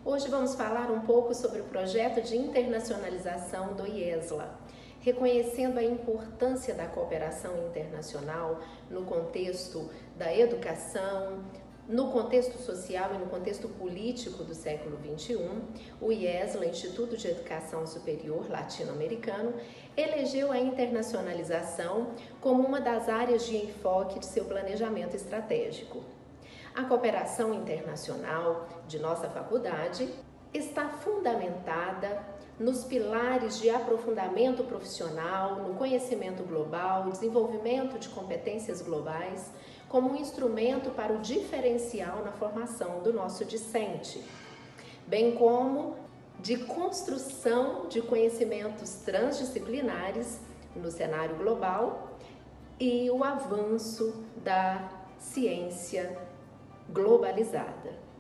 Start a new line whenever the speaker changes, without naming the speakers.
Hoje vamos falar um pouco sobre o projeto de internacionalização do IESLA, reconhecendo a importância da cooperação internacional no contexto da educação, no contexto social e no contexto político do século XXI. O IESLA, Instituto de Educação Superior Latino-Americano, elegeu a internacionalização como uma das áreas de enfoque de seu planejamento estratégico. A cooperação internacional de nossa faculdade está fundamentada nos pilares de aprofundamento profissional, no conhecimento global, desenvolvimento de competências globais, como um instrumento para o diferencial na formação do nosso discente, bem como de construção de conhecimentos transdisciplinares no cenário global e o avanço da ciência globalizada.